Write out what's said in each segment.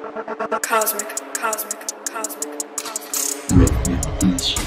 Cosmic, cosmic, cosmic, cosmic.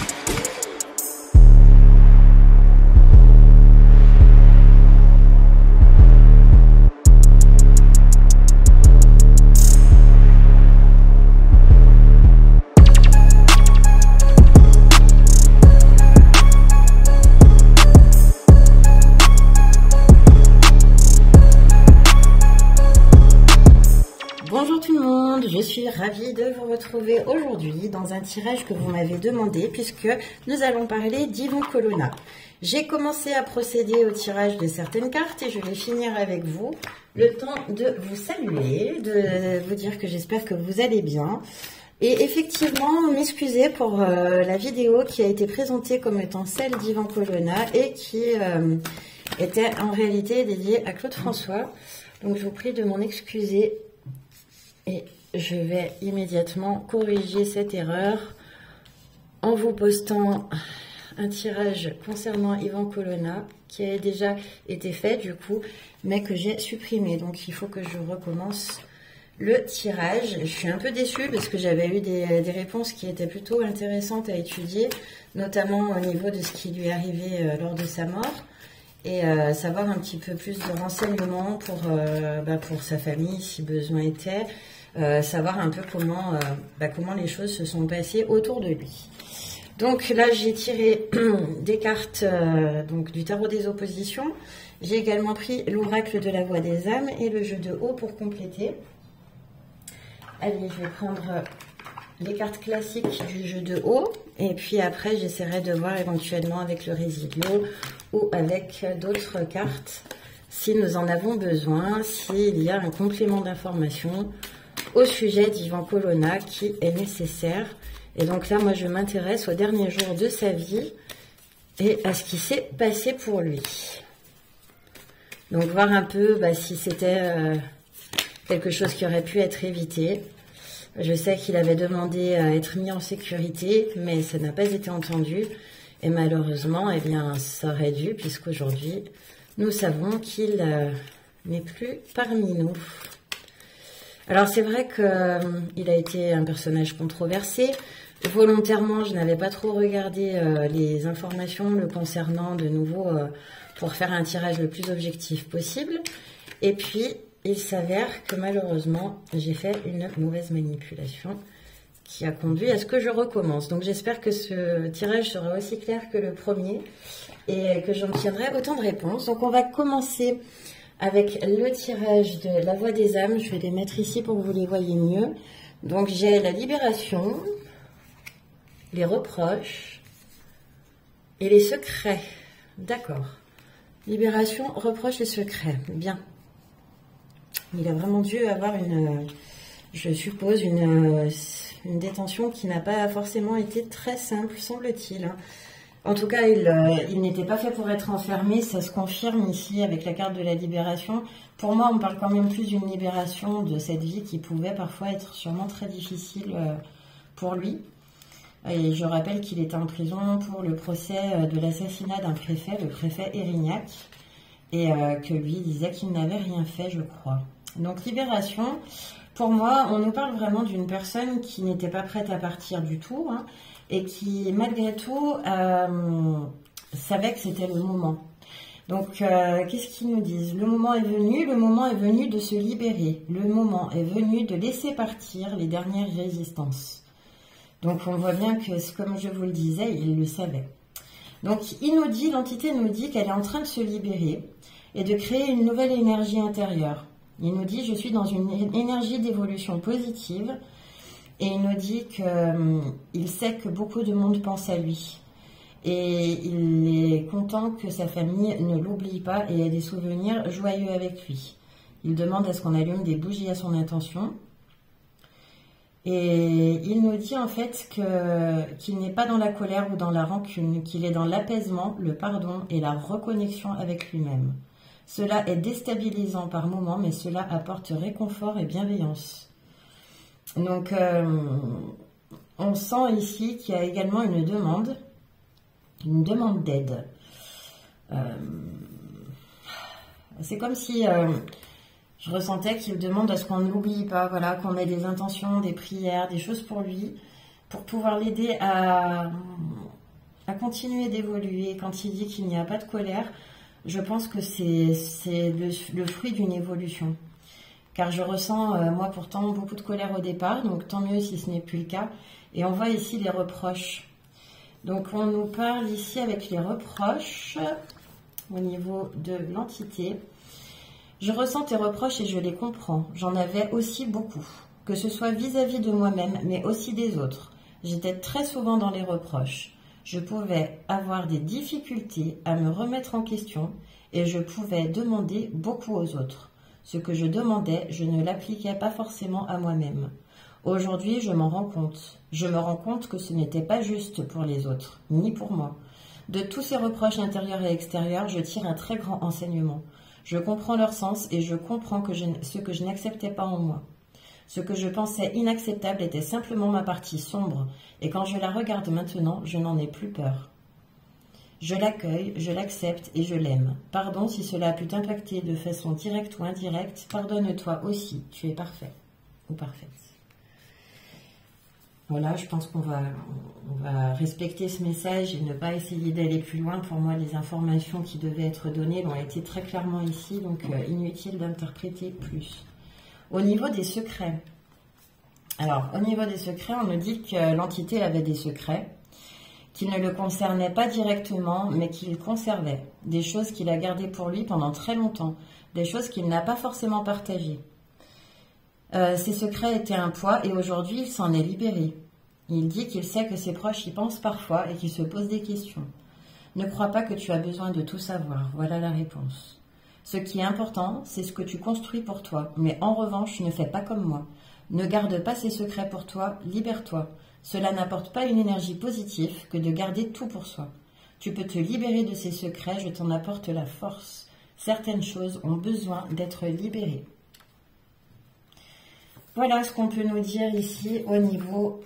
Bonjour tout le monde, je suis ravie de vous retrouver aujourd'hui dans un tirage que vous m'avez demandé puisque nous allons parler d'Yvan Colonna. J'ai commencé à procéder au tirage de certaines cartes et je vais finir avec vous le temps de vous saluer, de vous dire que j'espère que vous allez bien. Et effectivement, m'excuser pour la vidéo qui a été présentée comme étant celle d'Yvan Colonna et qui était en réalité dédiée à Claude François. Donc je vous prie de m'en excuser. Et je vais immédiatement corriger cette erreur en vous postant un tirage concernant Yvan Colonna qui a déjà été fait du coup, mais que j'ai supprimé. Donc il faut que je recommence le tirage. Je suis un peu déçue parce que j'avais eu des réponses qui étaient plutôt intéressantes à étudier, notamment au niveau de ce qui lui est arrivé lors de sa mort. Et savoir un petit peu plus de renseignements pour sa famille si besoin était, savoir un peu comment les choses se sont passées autour de lui. Donc là j'ai tiré des cartes donc du tarot des oppositions, j'ai également pris l'oracle de la voix des âmes et le jeu de haut pour compléter. Allez, je vais prendre les cartes classiques du jeu de haut et puis après j'essaierai de voir éventuellement avec le résilio ou avec d'autres cartes si nous en avons besoin, s'il y a un complément d'information au sujet d'Yvan Colonna qui est nécessaire. Et donc là moi je m'intéresse aux derniers jours de sa vie et à ce qui s'est passé pour lui. Donc voir un peu si c'était quelque chose qui aurait pu être évité. Je sais qu'il avait demandé à être mis en sécurité, mais ça n'a pas été entendu. Et malheureusement, eh bien, ça aurait dû, puisqu'aujourd'hui, nous savons qu'il n'est plus parmi nous. Alors, c'est vrai qu'il a été un personnage controversé. Volontairement, je n'avais pas trop regardé les informations le concernant de nouveau pour faire un tirage le plus objectif possible. Et puis, il s'avère que malheureusement, j'ai fait une mauvaise manipulation qui a conduit à ce que je recommence. Donc j'espère que ce tirage sera aussi clair que le premier et que j'obtiendrai autant de réponses. Donc on va commencer avec le tirage de la voix des âmes. Je vais les mettre ici pour que vous les voyez mieux. Donc j'ai la libération, les reproches et les secrets. D'accord. Libération, reproches et secrets. Bien. Il a vraiment dû avoir je suppose, une détention qui n'a pas forcément été très simple, semble-t-il. En tout cas, il n'était pas fait pour être enfermé, ça se confirme ici avec la carte de la libération. Pour moi, on parle quand même plus d'une libération de cette vie qui pouvait parfois être sûrement très difficile pour lui. Et je rappelle qu'il était en prison pour le procès de l'assassinat d'un préfet, le préfet Erignac, et que lui disait qu'il n'avait rien fait, je crois. Donc libération, pour moi, on nous parle vraiment d'une personne qui n'était pas prête à partir du tout, hein, et qui, malgré tout, savait que c'était le moment. Donc, qu'est-ce qu'ils nous disent? Le moment est venu de se libérer. Le moment est venu de laisser partir les dernières résistances. Donc, on voit bien que, comme je vous le disais, il le savait. Donc, l'entité nous dit qu'elle est en train de se libérer et de créer une nouvelle énergie intérieure. Il nous dit, je suis dans une énergie d'évolution positive. Et il nous dit qu'il sait que beaucoup de monde pense à lui. Et il est content que sa famille ne l'oublie pas et ait des souvenirs joyeux avec lui. Il demande à ce qu'on allume des bougies à son intention. Et il nous dit en fait qu'il n'est pas dans la colère ou dans la rancune, qu'il est dans l'apaisement, le pardon et la reconnexion avec lui-même. Cela est déstabilisant par moments, mais cela apporte réconfort et bienveillance. Donc, on sent ici qu'il y a également une demande d'aide. C'est comme si Je ressentais qu'il demande à ce qu'on n'oublie pas, voilà, qu'on ait des intentions, des prières, des choses pour lui, pour pouvoir l'aider à continuer d'évoluer. Quand il dit qu'il n'y a pas de colère, je pense que c'est le fruit d'une évolution. Car je ressens, moi pourtant, beaucoup de colère au départ, donc tant mieux si ce n'est plus le cas. Et on voit ici les reproches. Donc on nous parle ici avec les reproches au niveau de l'entité. Je ressens tes reproches et je les comprends. J'en avais aussi beaucoup, que ce soit vis-à-vis de moi-même, mais aussi des autres. J'étais très souvent dans les reproches. Je pouvais avoir des difficultés à me remettre en question et je pouvais demander beaucoup aux autres. Ce que je demandais, je ne l'appliquais pas forcément à moi-même. Aujourd'hui, je m'en rends compte. Je me rends compte que ce n'était pas juste pour les autres, ni pour moi. De tous ces reproches intérieurs et extérieurs, je tire un très grand enseignement. Je comprends leur sens et je comprends ce que je n'acceptais pas en moi. Ce que je pensais inacceptable était simplement ma partie sombre, et quand je la regarde maintenant, je n'en ai plus peur. Je l'accueille, je l'accepte et je l'aime. Pardon si cela a pu t'impacter de façon directe ou indirecte, pardonne-toi aussi, tu es parfait ou parfaite. Voilà, je pense qu'on va respecter ce message et ne pas essayer d'aller plus loin. Pour moi, les informations qui devaient être données l'ont été très clairement ici, donc inutile d'interpréter plus. Au niveau des secrets, alors au niveau des secrets, on nous dit que l'entité avait des secrets qui ne le concernaient pas directement, mais qu'il conservait. Des choses qu'il a gardées pour lui pendant très longtemps, des choses qu'il n'a pas forcément partagées. Ses secrets étaient un poids et aujourd'hui il s'en est libéré. Il dit qu'il sait que ses proches y pensent parfois et qu'il se pose des questions. Ne crois pas que tu as besoin de tout savoir, voilà la réponse. Ce qui est important, c'est ce que tu construis pour toi, mais en revanche, ne fais pas comme moi. Ne garde pas ces secrets pour toi, libère-toi. Cela n'apporte pas une énergie positive que de garder tout pour soi. Tu peux te libérer de ces secrets, je t'en apporte la force. Certaines choses ont besoin d'être libérées. Voilà ce qu'on peut nous dire ici au niveau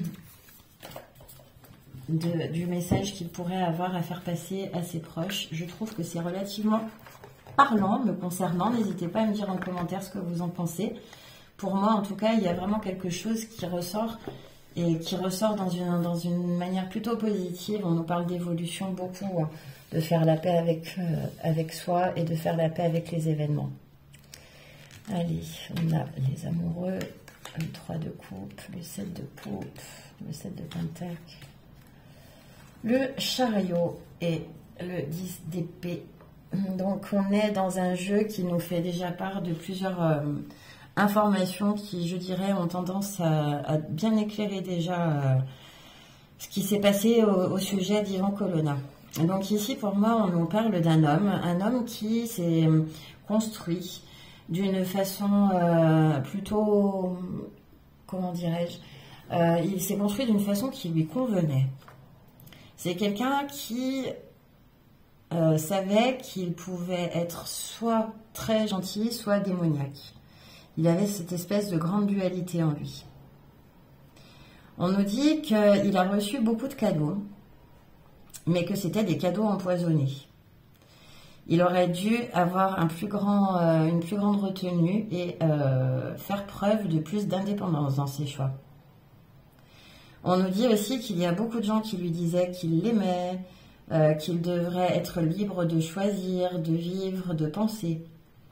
du message qu'il pourrait avoir à faire passer à ses proches. Je trouve que c'est relativement parlant me concernant. N'hésitez pas à me dire en commentaire ce que vous en pensez. Pour moi, en tout cas, il y a vraiment quelque chose qui ressort et qui ressort dans une manière plutôt positive. On nous parle d'évolution beaucoup, de faire la paix avec soi et de faire la paix avec les événements. Allez, on a les amoureux, le 3 de coupe, le 7 de coupe, le 7 de pentacle, le chariot et le 10 d'épée. Donc on est dans un jeu qui nous fait déjà part de plusieurs informations qui, je dirais, ont tendance à bien éclairer déjà ce qui s'est passé au sujet d'Ivan Colonna. Donc ici, pour moi, on nous parle d'un homme, un homme qui s'est construit d'une façon plutôt, comment dirais-je, il s'est construit d'une façon qui lui convenait. C'est quelqu'un qui savait qu'il pouvait être soit très gentil, soit démoniaque. Il avait cette espèce de grande dualité en lui. On nous dit qu'il a reçu beaucoup de cadeaux, mais que c'était des cadeaux empoisonnés. Il aurait dû avoir une plus grande retenue et faire preuve de plus d'indépendance dans ses choix. On nous dit aussi qu'il y a beaucoup de gens qui lui disaient qu'ils l'aimaient, qu'il devrait être libre de choisir, de vivre, de penser.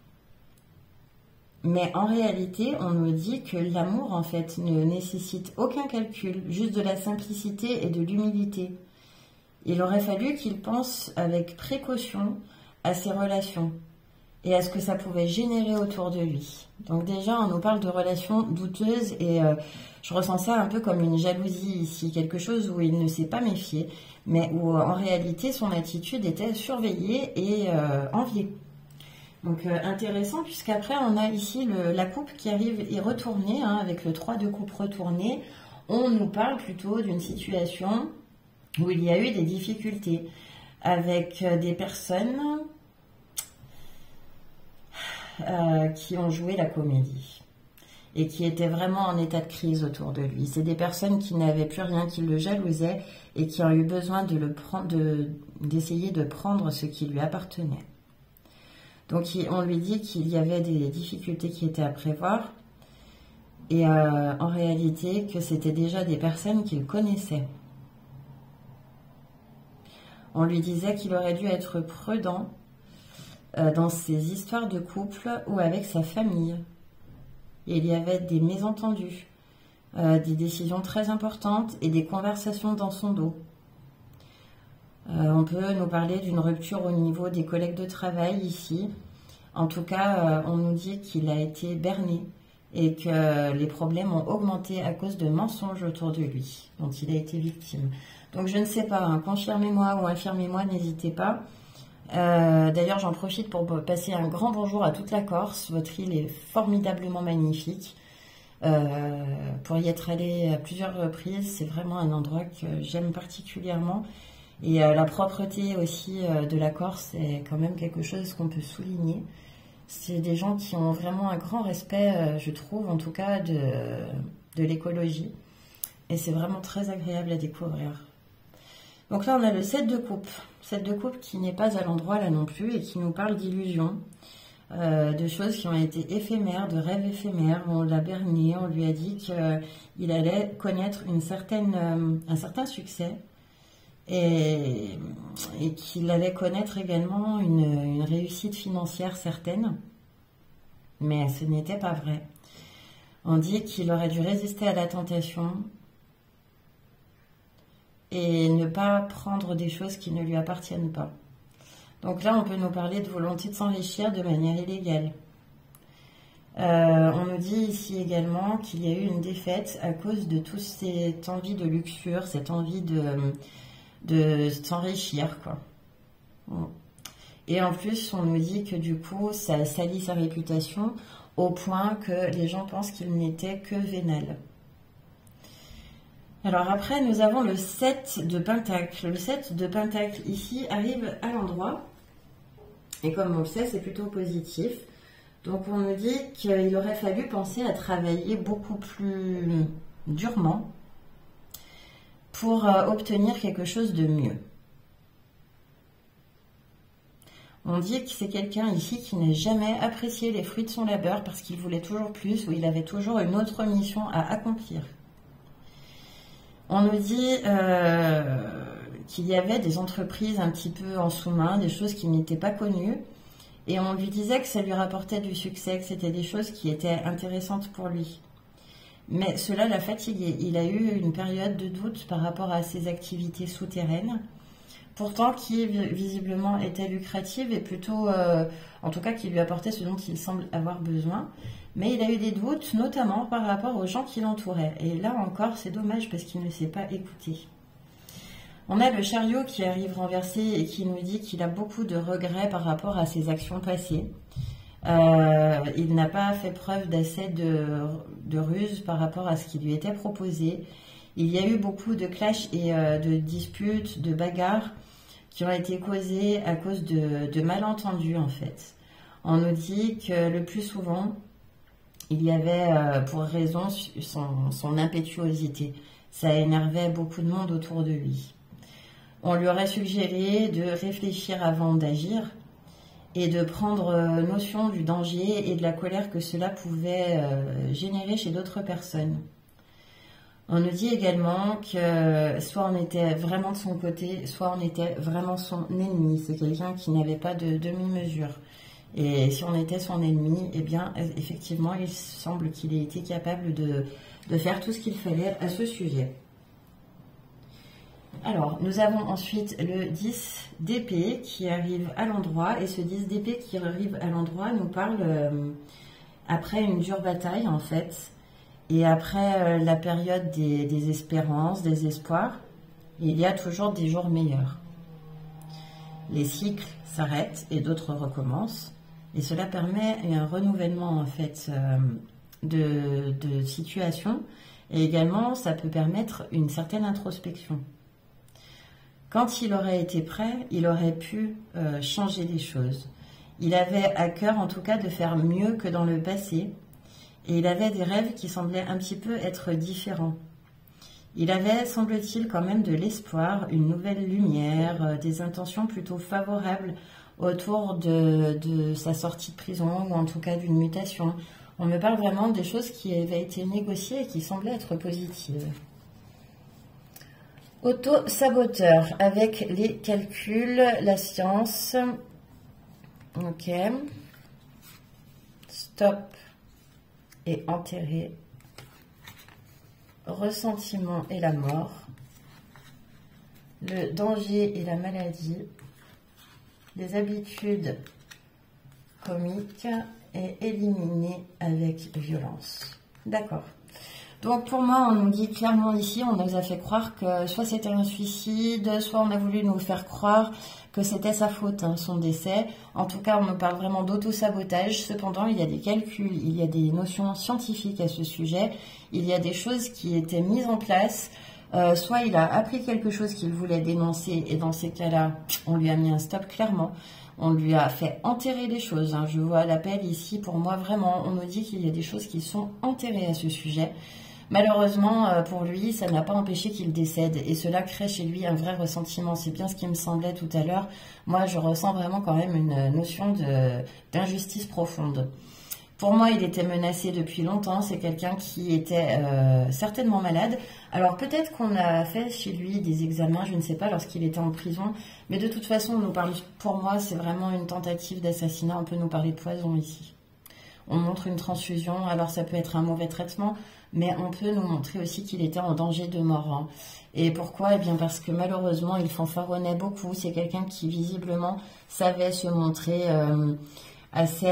Mais en réalité, on nous dit que l'amour, en fait, ne nécessite aucun calcul, juste de la simplicité et de l'humilité. Il aurait fallu qu'il pense avec précaution à ses relations et à ce que ça pouvait générer autour de lui. Donc déjà, on nous parle de relations douteuses et je ressens ça un peu comme une jalousie ici, quelque chose où il ne s'est pas méfié, mais où en réalité son attitude était surveillée et enviée. Donc intéressant, puisqu'après on a ici la coupe qui arrive et retournée, avec le 3 de coupe retourné. On nous parle plutôt d'une situation où il y a eu des difficultés avec des personnes qui ont joué la comédie et qui étaient vraiment en état de crise autour de lui. C'est des personnes qui n'avaient plus rien, qui le jalousaient et qui ont eu besoin d'essayer de prendre ce qui lui appartenait. Donc on lui dit qu'il y avait des difficultés qui étaient à prévoir et en réalité que c'était déjà des personnes qu'il connaissait. On lui disait qu'il aurait dû être prudent dans ses histoires de couple ou avec sa famille. Et il y avait des mésentendus, des décisions très importantes et des conversations dans son dos. On peut nous parler d'une rupture au niveau des collègues de travail ici. En tout cas, on nous dit qu'il a été berné et que les problèmes ont augmenté à cause de mensonges autour de lui, dont il a été victime. Donc je ne sais pas, hein, confirmez-moi ou infirmez-moi, n'hésitez pas. D'ailleurs, j'en profite pour passer un grand bonjour à toute la Corse. Votre île est formidablement magnifique. Pour y être allé à plusieurs reprises, c'est vraiment un endroit que j'aime particulièrement. Et la propreté aussi de la Corse est quand même quelque chose qu'on peut souligner. C'est des gens qui ont vraiment un grand respect, je trouve, en tout cas, de l'écologie. Et c'est vraiment très agréable à découvrir. Donc là, on a le 7 de coupe. 7 de coupe qui n'est pas à l'endroit là non plus et qui nous parle d'illusions, de choses qui ont été éphémères, de rêves éphémères. On l'a berné, on lui a dit qu'il allait connaître un certain succès et qu'il allait connaître également une réussite financière certaine. Mais ce n'était pas vrai. On dit qu'il aurait dû résister à la tentation et ne pas prendre des choses qui ne lui appartiennent pas. Donc là, on peut nous parler de volonté de s'enrichir de manière illégale. On nous dit ici également qu'il y a eu une défaite à cause de toute cette envie de luxure, cette envie de s'enrichir, quoi. Et en plus, on nous dit que du coup, ça salit sa réputation au point que les gens pensent qu'il n'était que vénal. Alors après, nous avons le 7 de Pentacle. Le 7 de Pentacle ici arrive à l'endroit. Et comme on le sait, c'est plutôt positif. Donc on nous dit qu'il aurait fallu penser à travailler beaucoup plus durement pour obtenir quelque chose de mieux. On dit que c'est quelqu'un ici qui n'a jamais apprécié les fruits de son labeur parce qu'il voulait toujours plus ou il avait toujours une autre mission à accomplir. On nous dit qu'il y avait des entreprises un petit peu en sous-main, des choses qui n'étaient pas connues. Et on lui disait que ça lui rapportait du succès, que c'était des choses qui étaient intéressantes pour lui. Mais cela l'a fatigué. Il a eu une période de doute par rapport à ses activités souterraines, pourtant qui visiblement étaient lucratives et plutôt, en tout cas qui lui apportaient ce dont il semble avoir besoin. Mais il a eu des doutes, notamment par rapport aux gens qui l'entouraient. Et là encore, c'est dommage parce qu'il ne s'est pas écouté. On a le chariot qui arrive renversé et qui nous dit qu'il a beaucoup de regrets par rapport à ses actions passées. Il n'a pas fait preuve d'assez de ruse par rapport à ce qui lui était proposé. Il y a eu beaucoup de clashs et de disputes, de bagarres qui ont été causées à cause de malentendus en fait. On nous dit que le plus souvent, il y avait pour raison son impétuosité. Ça énervait beaucoup de monde autour de lui. On lui aurait suggéré de réfléchir avant d'agir et de prendre notion du danger et de la colère que cela pouvait générer chez d'autres personnes. On nous dit également que soit on était vraiment de son côté, soit on était vraiment son ennemi. C'est quelqu'un qui n'avait pas de demi-mesure. Et si on était son ennemi, eh bien, effectivement, il semble qu'il ait été capable de faire tout ce qu'il fallait à ce sujet. Alors, nous avons ensuite le 10 d'épée qui arrive à l'endroit. Et ce 10 d'épée qui arrive à l'endroit nous parle après une dure bataille, en fait. Et après la période des espérances, des espoirs, il y a toujours des jours meilleurs. Les cycles s'arrêtent et d'autres recommencent. Et cela permet un renouvellement, en fait, de situation. Et également, ça peut permettre une certaine introspection. Quand il aurait été prêt, il aurait pu changer les choses. Il avait à cœur, en tout cas, de faire mieux que dans le passé. Et il avait des rêves qui semblaient un petit peu être différents. Il avait, semble-t-il, quand même de l'espoir, une nouvelle lumière, des intentions plutôt favorables autour de sa sortie de prison ou en tout cas d'une mutation. On me parle vraiment des choses qui avaient été négociées et qui semblaient être positives. Auto-saboteur avec les calculs, la science. Ok. Stop et enterrer. Ressentiment et la mort. Le danger et la maladie. Les habitudes comiques et éliminer avec violence. D'accord. Donc pour moi, on nous dit clairement ici, on nous a fait croire que soit c'était un suicide, soit on a voulu nous faire croire que c'était sa faute, hein, son décès. En tout cas, on me parle vraiment d'auto-sabotage. Cependant, il y a des calculs, il y a des notions scientifiques à ce sujet. Il y a des choses qui étaient mises en place. Soit il a appris quelque chose qu'il voulait dénoncer et dans ces cas-là, on lui a mis un stop clairement. On lui a fait enterrer les choses. Hein. Je vois l'appel ici, pour moi, vraiment, on nous dit qu'il y a des choses qui sont enterrées à ce sujet. Malheureusement, pour lui, ça n'a pas empêché qu'il décède. Et cela crée chez lui un vrai ressentiment. C'est bien ce qui me semblait tout à l'heure. Moi, je ressens vraiment quand même une notion d'injustice profonde. Pour moi, il était menacé depuis longtemps. C'est quelqu'un qui était certainement malade. Alors peut-être qu'on a fait chez lui des examens, je ne sais pas, lorsqu'il était en prison. Mais de toute façon, on nous parle, pour moi, c'est vraiment une tentative d'assassinat. On peut nous parler de poison ici. On montre une transfusion. Alors ça peut être un mauvais traitement, mais on peut nous montrer aussi qu'il était en danger de mort. Hein. Et pourquoi? Eh bien parce que malheureusement, il fanfaronnait beaucoup. C'est quelqu'un qui visiblement savait se montrer assez...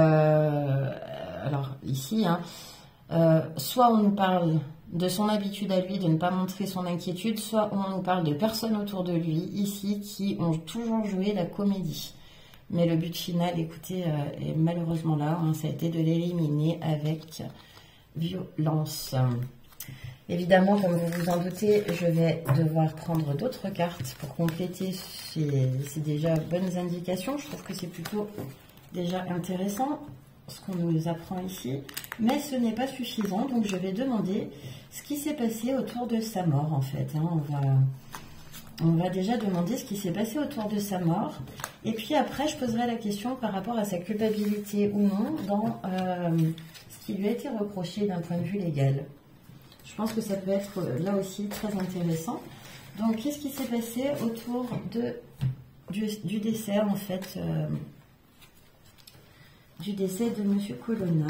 alors ici, hein, soit on nous parle de son habitude à lui de ne pas montrer son inquiétude, soit on nous parle de personnes autour de lui, ici, qui ont toujours joué la comédie. Mais le but final, écoutez, est malheureusement là, hein, ça a été de l'éliminer avec violence. Évidemment, comme vous vous en doutez, je vais devoir prendre d'autres cartes pour compléter ces déjà bonnes indications. Je trouve que c'est plutôt déjà intéressant ce qu'on nous apprend ici, mais ce n'est pas suffisant, donc je vais demander ce qui s'est passé autour de sa mort en fait. Hein. On va déjà demander ce qui s'est passé autour de sa mort, et puis après je poserai la question par rapport à sa culpabilité ou non dans ce qui lui a été reproché d'un point de vue légal. Je pense que ça peut être là aussi très intéressant. Donc qu'est-ce qui s'est passé autour du décès en fait du décès de M. Colonna.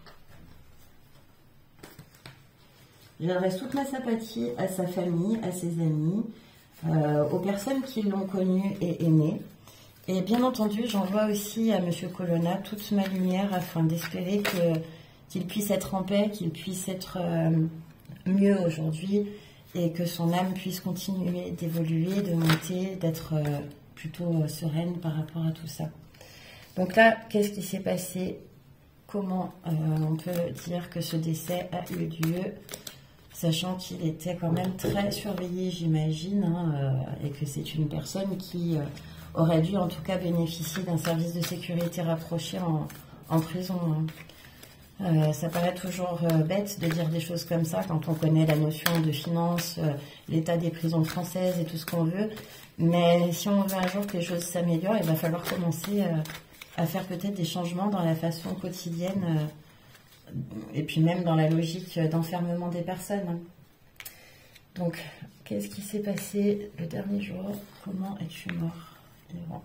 J'adresse toute ma sympathie à sa famille, à ses amis, aux personnes qui l'ont connu et aimé. Et bien entendu, j'envoie aussi à M. Colonna toute ma lumière afin d'espérer qu'il puisse être en paix, qu'il puisse être mieux aujourd'hui et que son âme puisse continuer d'évoluer, de monter, d'être plutôt sereine par rapport à tout ça. Donc là, qu'est-ce qui s'est passé? Comment on peut dire que ce décès a eu lieu, sachant qu'il était quand même très surveillé, j'imagine, hein, et que c'est une personne qui aurait dû en tout cas bénéficier d'un service de sécurité rapproché en prison. Hein. Ça paraît toujours bête de dire des choses comme ça quand on connaît la notion de finance, l'état des prisons françaises et tout ce qu'on veut. Mais si on veut un jour que les choses s'améliorent, il va falloir commencer à faire peut-être des changements dans la façon quotidienne et puis même dans la logique d'enfermement des personnes. Donc, qu'est-ce qui s'est passé le dernier jour? Comment es-tu mort? Bon.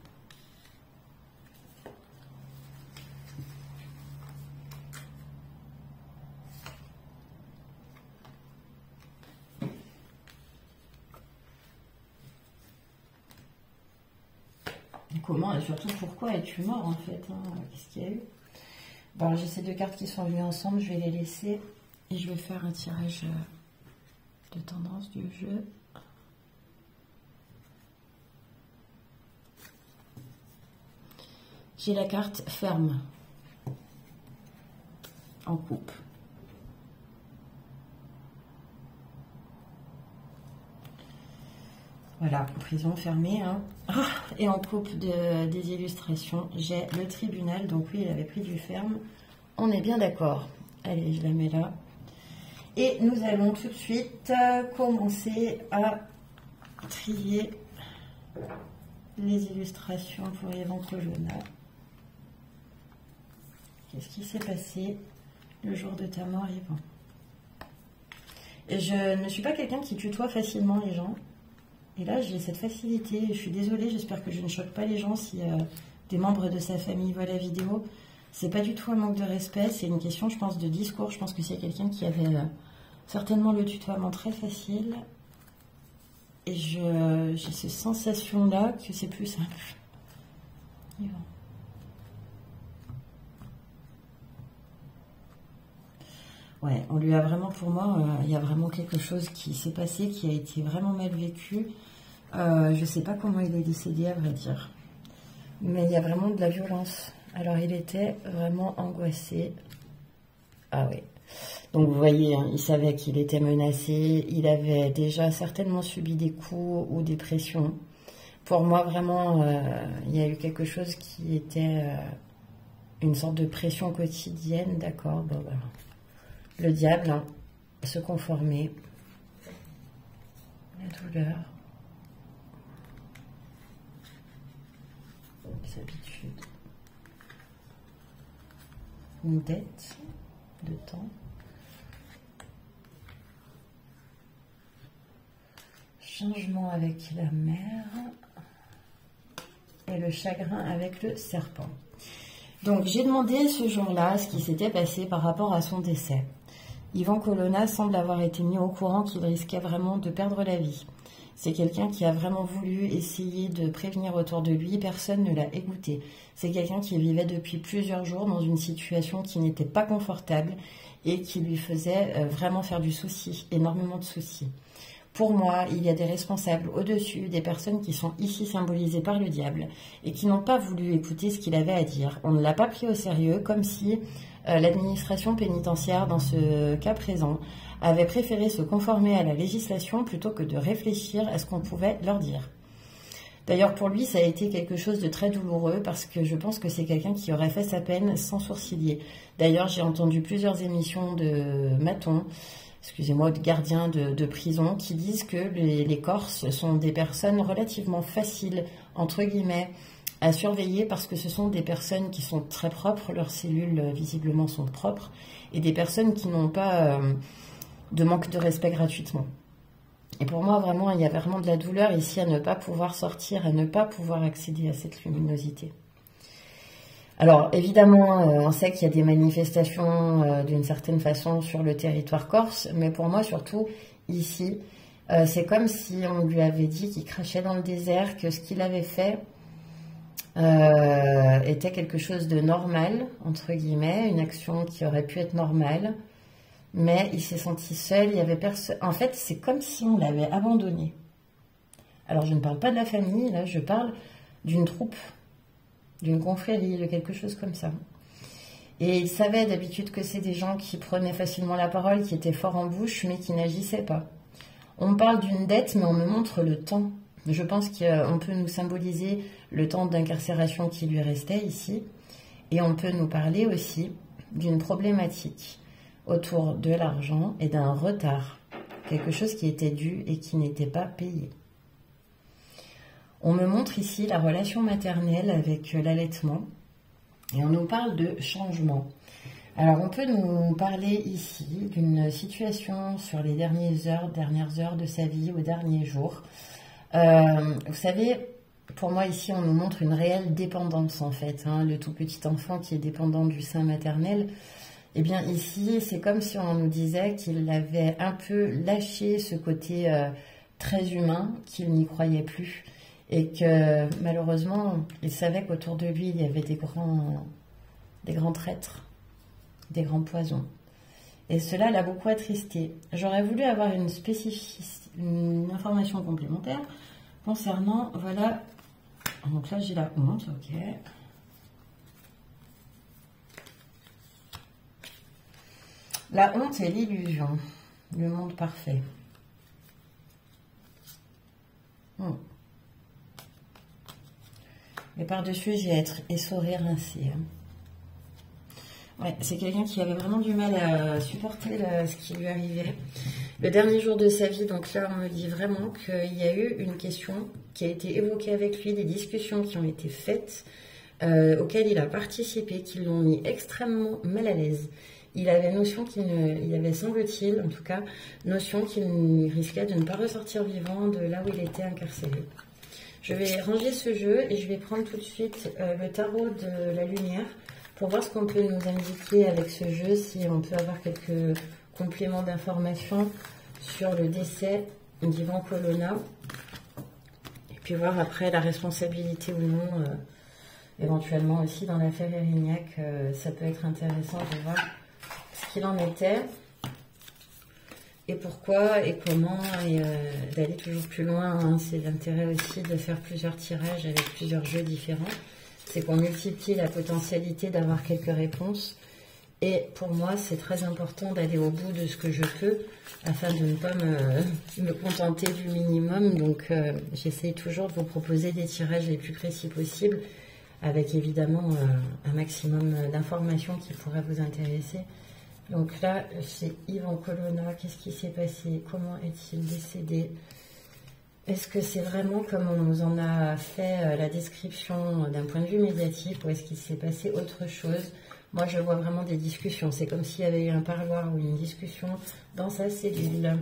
Comment et surtout pourquoi es-tu mort en fait, hein? Qu'est-ce qu'il y a eu? Bon, j'ai ces deux cartes qui sont venues ensemble, je vais les laisser et je vais faire un tirage de tendance du jeu. J'ai la carte ferme en coupe. Voilà, prison fermée. Hein. Et en coupe des illustrations, j'ai le tribunal. Donc oui, il avait pris du ferme. On est bien d'accord. Allez, je la mets là. Et nous allons tout de suite commencer à trier les illustrations pour Yvan Colonna. Qu'est-ce qui s'est passé le jour de ta mort, Yvan? Et je ne suis pas quelqu'un qui tutoie facilement les gens. Et là, j'ai cette facilité. Je suis désolée, j'espère que je ne choque pas les gens si des membres de sa famille voient la vidéo. C'est pas du tout un manque de respect, c'est une question, je pense, de discours. Je pense que c'est quelqu'un qui avait certainement le tutoiement très facile. Et j'ai cette sensation-là que c'est plus simple. Yvan. Ouais, on lui a vraiment, pour moi, il y a vraiment quelque chose qui s'est passé, qui a été vraiment mal vécu. Je ne sais pas comment il est décédé, à vrai dire. Mais il y a vraiment de la violence. Alors, il était vraiment angoissé. Ah oui. Donc, vous voyez, hein, il savait qu'il était menacé. Il avait déjà certainement subi des coups ou des pressions. Pour moi, vraiment, il y a eu quelque chose qui était une sorte de pression quotidienne. D'accord, bon, voilà. Le diable, hein, se conformer, la douleur, les habitudes, une dette de temps, changement avec la mère et le chagrin avec le serpent. Donc j'ai demandé ce jour-là ce qui s'était passé par rapport à son décès. Yvan Colonna semble avoir été mis au courant qu'il risquait vraiment de perdre la vie. C'est quelqu'un qui a vraiment voulu essayer de prévenir autour de lui, personne ne l'a écouté. C'est quelqu'un qui vivait depuis plusieurs jours dans une situation qui n'était pas confortable et qui lui faisait vraiment faire du souci, énormément de soucis. Pour moi, il y a des responsables au-dessus, des personnes qui sont ici symbolisées par le diable et qui n'ont pas voulu écouter ce qu'il avait à dire. On ne l'a pas pris au sérieux, comme si l'administration pénitentiaire, dans ce cas présent, avait préféré se conformer à la législation plutôt que de réfléchir à ce qu'on pouvait leur dire. D'ailleurs, pour lui, ça a été quelque chose de très douloureux parce que je pense que c'est quelqu'un qui aurait fait sa peine sans sourciller. D'ailleurs, j'ai entendu plusieurs émissions de matons, excusez-moi, de gardiens de prison qui disent que les Corses sont des personnes relativement faciles, entre guillemets, à surveiller parce que ce sont des personnes qui sont très propres, leurs cellules visiblement sont propres, et des personnes qui n'ont pas de manque de respect gratuitement. Et pour moi, vraiment, il y a vraiment de la douleur ici à ne pas pouvoir sortir, à ne pas pouvoir accéder à cette luminosité. Alors, évidemment, on sait qu'il y a des manifestations d'une certaine façon sur le territoire corse, mais pour moi, surtout, ici, c'est comme si on lui avait dit qu'il crachait dans le désert, que ce qu'il avait fait était quelque chose de normal, entre guillemets, une action qui aurait pu être normale, mais il s'est senti seul, il y avait personne. En fait, c'est comme si on l'avait abandonné. Alors, je ne parle pas de la famille, là, je parle d'une troupe, d'une confrérie, de quelque chose comme ça. Et il savait d'habitude que c'est des gens qui prenaient facilement la parole, qui étaient forts en bouche, mais qui n'agissaient pas. On me parle d'une dette, mais on me montre le temps. Je pense qu'on peut nous symboliser le temps d'incarcération qui lui restait ici, et on peut nous parler aussi d'une problématique autour de l'argent et d'un retard, quelque chose qui était dû et qui n'était pas payé. On me montre ici la relation maternelle avec l'allaitement et on nous parle de changement. Alors on peut nous parler ici d'une situation sur les dernières heures de sa vie, aux derniers jours. Vous savez, pour moi ici on nous montre une réelle dépendance en fait, hein, le tout petit enfant qui est dépendant du sein maternel. Eh bien ici, c'est comme si on nous disait qu'il avait un peu lâché ce côté très humain, qu'il n'y croyait plus. Et que malheureusement, il savait qu'autour de lui, il y avait des grands traîtres, des grands poisons. Et cela l'a beaucoup attristé. J'aurais voulu avoir une information complémentaire concernant, voilà, donc là j'ai la honte, ok. La honte et l'illusion, le monde parfait. Et par-dessus, j'ai être essoré, rincé. Ouais, c'est quelqu'un qui avait vraiment du mal à supporter ce qui lui arrivait. Le dernier jour de sa vie, donc là, on me dit vraiment qu'il y a eu une question qui a été évoquée avec lui, des discussions qui ont été faites, auxquelles il a participé, qui l'ont mis extrêmement mal à l'aise. Il avait notion il avait, semble-t-il, en tout cas, notion qu'il risquait de ne pas ressortir vivant de là où il était incarcéré. Je vais ranger ce jeu et je vais prendre tout de suite le tarot de la lumière pour voir ce qu'on peut nous indiquer avec ce jeu, si on peut avoir quelques compléments d'informations sur le décès d'Ivan Colonna. Et puis voir après la responsabilité ou non, éventuellement aussi dans l'affaire Erignac, ça peut être intéressant de voir ce qu'il en était. Et pourquoi et comment, et d'aller toujours plus loin. Hein. C'est l'intérêt aussi de faire plusieurs tirages avec plusieurs jeux différents. C'est qu'on multiplie la potentialité d'avoir quelques réponses. Et pour moi, c'est très important d'aller au bout de ce que je peux afin de ne pas me contenter du minimum. Donc, j'essaye toujours de vous proposer des tirages les plus précis possibles avec évidemment un maximum d'informations qui pourraient vous intéresser. Donc là, c'est Ivan Colonna. Qu'est-ce qui s'est passé? Comment est-il décédé? Est-ce que c'est vraiment comme on nous en a fait la description d'un point de vue médiatique, ou est-ce qu'il s'est passé autre chose? Moi, je vois vraiment des discussions. C'est comme s'il y avait eu un parloir ou une discussion dans sa cellule.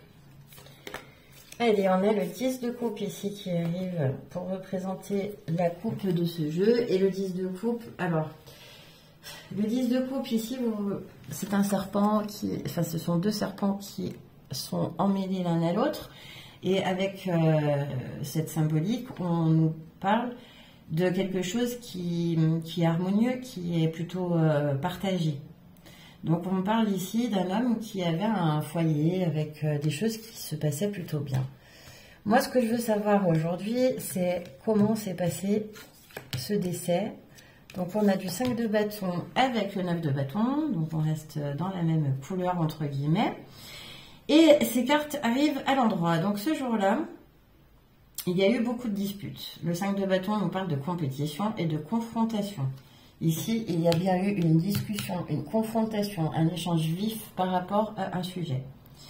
Allez, on a le 10 de coupe ici qui arrive pour représenter la coupe de ce jeu. Et le 10 de coupe, alors, le 10 de coupe ici, c'est un serpent enfin, ce sont deux serpents qui sont emmêlés l'un à l'autre. Et avec cette symbolique, on nous parle de quelque chose qui est harmonieux, qui est plutôt partagé. Donc on parle ici d'un homme qui avait un foyer avec des choses qui se passaient plutôt bien. Moi, ce que je veux savoir aujourd'hui, c'est comment s'est passé ce décès. Donc on a du 5 de bâton avec le 9 de bâton, donc on reste dans la même couleur entre guillemets. Et ces cartes arrivent à l'endroit. Donc ce jour-là, il y a eu beaucoup de disputes. Le 5 de bâton nous parle de compétition et de confrontation. Ici, il y a bien eu une discussion, une confrontation, un échange vif par rapport à un sujet.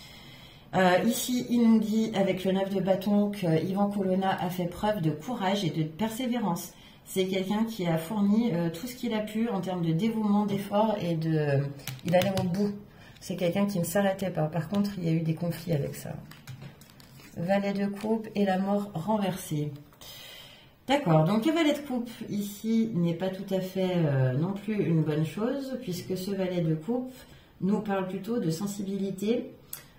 Ici, il nous dit, avec le 9 de bâton, qu'Ivan Colonna a fait preuve de courage et de persévérance. C'est quelqu'un qui a fourni tout ce qu'il a pu en termes de dévouement, d'effort et il allait au bout. C'est quelqu'un qui ne s'arrêtait pas. Par contre, il y a eu des conflits avec ça. Valet de coupe et la mort renversée. D'accord, donc le valet de coupe ici n'est pas tout à fait non plus une bonne chose, puisque ce valet de coupe nous parle plutôt de sensibilité,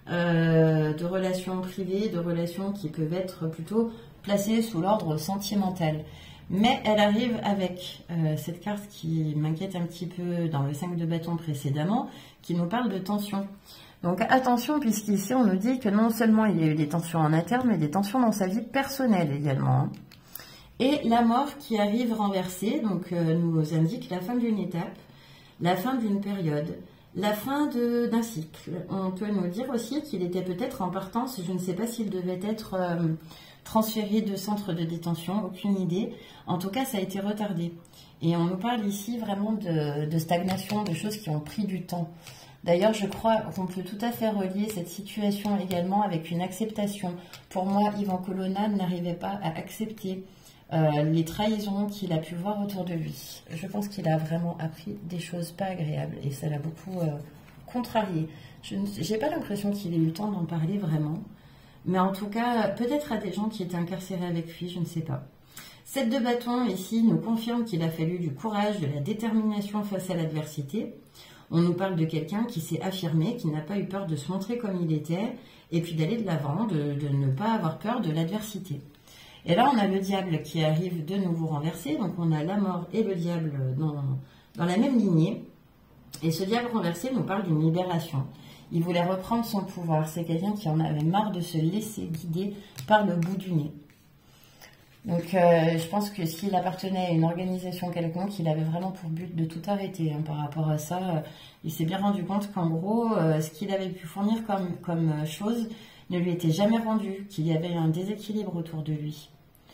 de relations privées, de relations qui peuvent être plutôt placées sous l'ordre sentimental. Mais elle arrive avec cette carte qui m'inquiète un petit peu dans le 5 de bâton précédemment, qui nous parle de tension. Donc attention, puisqu'ici on nous dit que non seulement il y a eu des tensions en interne, mais des tensions dans sa vie personnelle également. Et la mort qui arrive renversée, donc nous indique la fin d'une étape, la fin d'une période, la fin d'un cycle. On peut nous dire aussi qu'il était peut-être en partance, je ne sais pas s'il devait être transféré de centre de détention, aucune idée. En tout cas, ça a été retardé. Et on nous parle ici vraiment de stagnation, de choses qui ont pris du temps. D'ailleurs, je crois qu'on peut tout à fait relier cette situation également avec une acceptation. Pour moi, Ivan Colonna n'arrivait pas à accepter les trahisons qu'il a pu voir autour de lui. Je pense qu'il a vraiment appris des choses pas agréables et ça l'a beaucoup contrarié. Je n'ai pas l'impression qu'il ait eu le temps d'en parler vraiment. Mais en tout cas, peut-être à des gens qui étaient incarcérés avec lui, je ne sais pas. 7 de bâton, ici, nous confirme qu'il a fallu du courage, de la détermination face à l'adversité. On nous parle de quelqu'un qui s'est affirmé, qui n'a pas eu peur de se montrer comme il était, et puis d'aller de l'avant, de ne pas avoir peur de l'adversité. Et là, on a le diable qui arrive de nouveau renversé, donc on a la mort et le diable dans la même lignée. Et ce diable renversé nous parle d'une libération. Il voulait reprendre son pouvoir. C'est quelqu'un qui en avait marre de se laisser guider par le bout du nez. Donc, je pense que s'il appartenait à une organisation quelconque, il avait vraiment pour but de tout arrêter. Hein, par rapport à ça, il s'est bien rendu compte qu'en gros, ce qu'il avait pu fournir comme chose ne lui était jamais rendu, qu'il y avait un déséquilibre autour de lui.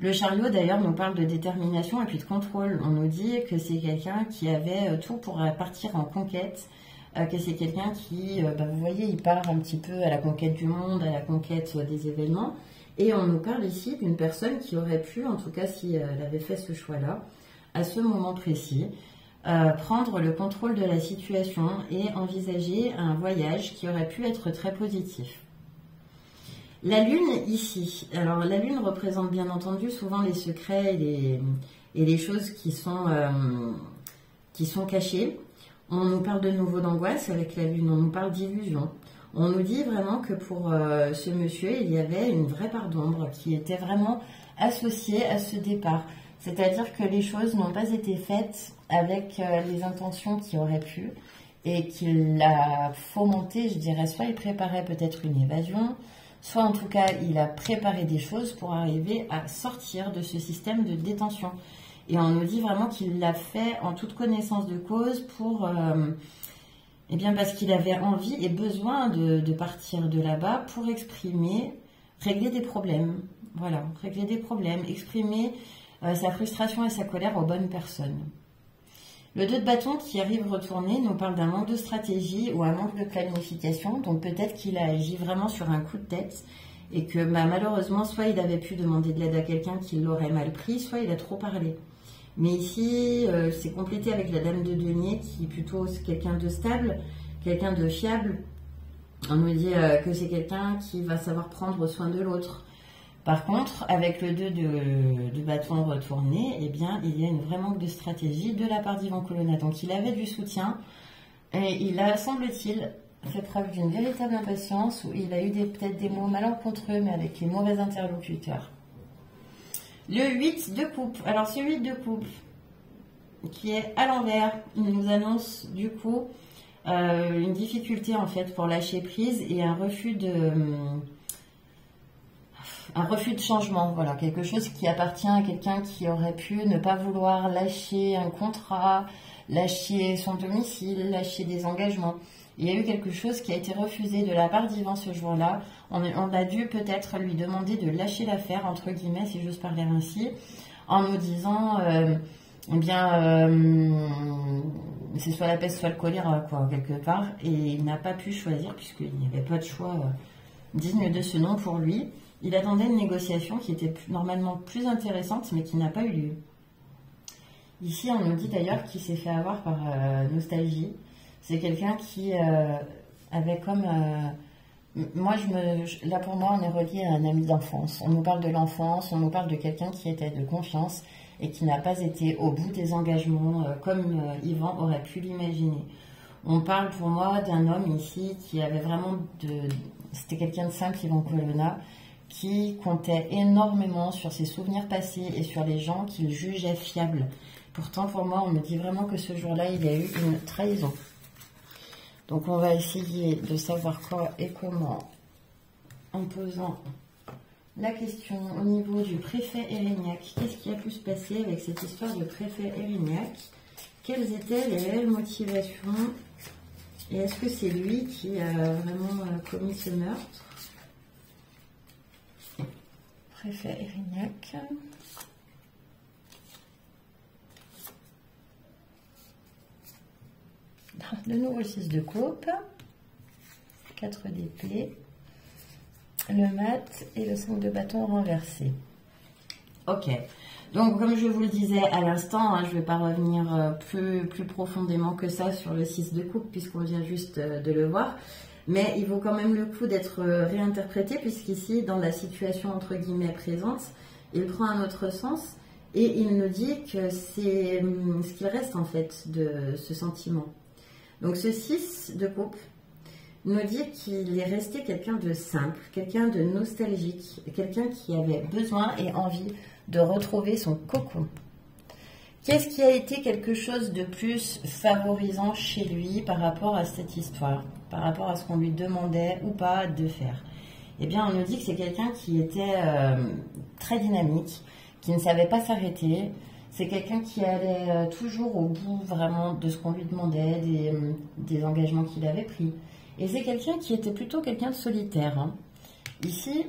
Le chariot d'ailleurs nous parle de détermination et puis de contrôle. On nous dit que c'est quelqu'un qui avait tout pour partir en conquête, que c'est quelqu'un qui, vous voyez, il part un petit peu à la conquête du monde, à la conquête des événements. Et on nous parle ici d'une personne qui aurait pu, en tout cas si elle avait fait ce choix-là, à ce moment précis, prendre le contrôle de la situation et envisager un voyage qui aurait pu être très positif. La lune ici, alors la lune représente bien entendu souvent les secrets et les choses qui sont cachées. On nous parle de nouveau d'angoisse avec la lune, on nous parle d'illusion. On nous dit vraiment que pour ce monsieur, il y avait une vraie part d'ombre qui était vraiment associée à ce départ. C'est-à-dire que les choses n'ont pas été faites avec les intentions qui auraient pu et qu'il a fomenté, je dirais, soit il préparait peut-être une évasion, soit en tout cas il a préparé des choses pour arriver à sortir de ce système de détention. Et on nous dit vraiment qu'il l'a fait en toute connaissance de cause pour, eh bien parce qu'il avait envie et besoin de partir de là-bas pour exprimer, régler des problèmes. Voilà, régler des problèmes, exprimer sa frustration et sa colère aux bonnes personnes. Le 2 de bâton qui arrive retourné nous parle d'un manque de stratégie ou un manque de planification. Donc peut-être qu'il a agi vraiment sur un coup de tête et que malheureusement, soit il avait pu demander de l'aide à quelqu'un qui l'aurait mal pris, soit il a trop parlé. Mais ici, c'est complété avec la dame de denier qui est plutôt quelqu'un de stable, quelqu'un de fiable. On nous dit que c'est quelqu'un qui va savoir prendre soin de l'autre. Par contre, avec le 2 de bâton retourné, eh bien, il y a une vraie manque de stratégie de la part d'Ivan Colonna. Donc, il avait du soutien et il a, semble-t-il, fait preuve d'une véritable impatience où il a eu peut-être des mots malencontreux, mais avec les mauvais interlocuteurs. Le 8 de coupe. Alors, ce 8 de coupe qui est à l'envers, il nous annonce du coup une difficulté en fait pour lâcher prise et un refus de changement, voilà, quelque chose qui appartient à quelqu'un qui aurait pu ne pas vouloir lâcher un contrat, lâcher son domicile, lâcher des engagements. Il y a eu quelque chose qui a été refusé de la part d'Ivan ce jour-là. On a dû peut-être lui demander de lâcher l'affaire, entre guillemets, si j'ose parler ainsi, en nous disant, c'est soit la peste, soit le choléra, quoi, quelque part. Et il n'a pas pu choisir, puisqu'il n'y avait pas de choix digne de ce nom pour lui. Il attendait une négociation qui était normalement plus intéressante, mais qui n'a pas eu lieu. Ici, on nous dit d'ailleurs qu'il s'est fait avoir par nostalgie. C'est quelqu'un qui avait comme... là, pour moi, on est relié à un ami d'enfance. On nous parle de l'enfance, on nous parle de quelqu'un qui était de confiance et qui n'a pas été au bout des engagements comme Yvan aurait pu l'imaginer. On parle pour moi d'un homme ici qui avait vraiment C'était quelqu'un de simple, Ivan Colonna, qui comptait énormément sur ses souvenirs passés et sur les gens qu'il jugeait fiables. Pourtant, pour moi, on me dit vraiment que ce jour-là, il y a eu une trahison. Donc, on va essayer de savoir quoi et comment en posant la question au niveau du préfet Erignac. Qu'est-ce qui a pu se passer avec cette histoire de préfet Erignac? Quelles étaient les réelles motivations? Et est-ce que c'est lui qui a vraiment commis ce meurtre? Préfet Erignac. De nouveau le 6 de coupe, 4 d'épée, le mat et le 5 de bâton renversé. Ok, donc comme je vous le disais à l'instant, je ne vais pas revenir plus profondément que ça sur le 6 de coupe puisqu'on vient juste de le voir. Mais il vaut quand même le coup d'être réinterprété puisqu'ici, dans la situation entre guillemets présente, il prend un autre sens et il nous dit que c'est ce qu'il reste en fait de ce sentiment. Donc ce 6 de coupe nous dit qu'il est resté quelqu'un de simple, quelqu'un de nostalgique, quelqu'un qui avait besoin et envie de retrouver son cocon. Qu'est-ce qui a été quelque chose de plus favorisant chez lui par rapport à cette histoire, par rapport à ce qu'on lui demandait ou pas de faire? Eh bien, on nous dit que c'est quelqu'un qui était très dynamique, qui ne savait pas s'arrêter. C'est quelqu'un qui allait toujours au bout vraiment de ce qu'on lui demandait, des engagements qu'il avait pris. Et c'est quelqu'un qui était plutôt quelqu'un de solitaire. Ici,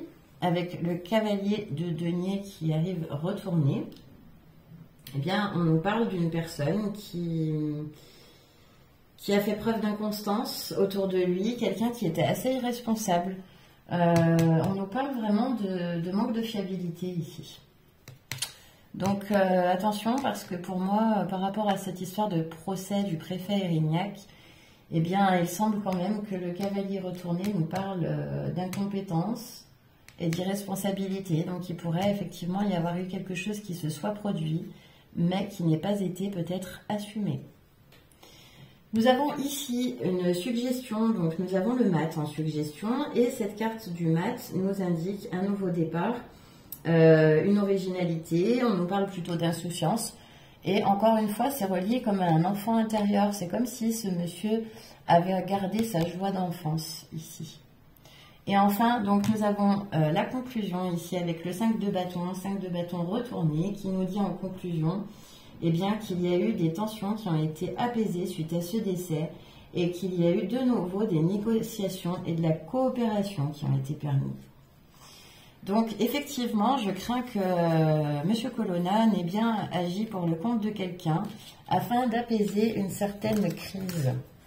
avec le cavalier de denier qui arrive retourné, eh bien, on nous parle d'une personne qui a fait preuve d'inconstance autour de lui, quelqu'un qui était assez irresponsable. On nous parle vraiment de manque de fiabilité ici. Donc attention, parce que pour moi, par rapport à cette histoire de procès du préfet Erignac, eh bien, il semble quand même que le cavalier retourné nous parle d'incompétence et d'irresponsabilité. Donc il pourrait effectivement y avoir eu quelque chose qui se soit produit, mais qui n'ait pas été peut-être assumé. Nous avons ici une suggestion, donc nous avons le mat en suggestion, et cette carte du mat nous indique un nouveau départ, une originalité, on nous parle plutôt d'insouciance, et encore une fois c'est relié comme à un enfant intérieur, c'est comme si ce monsieur avait gardé sa joie d'enfance ici. Et enfin, donc nous avons la conclusion ici avec le 5 de bâton retourné, qui nous dit en conclusion eh bien, qu'il y a eu des tensions qui ont été apaisées suite à ce décès et qu'il y a eu de nouveau des négociations et de la coopération qui ont été permises. Donc effectivement, je crains que M. Colonna n'ait bien agi pour le compte de quelqu'un afin d'apaiser une certaine crise.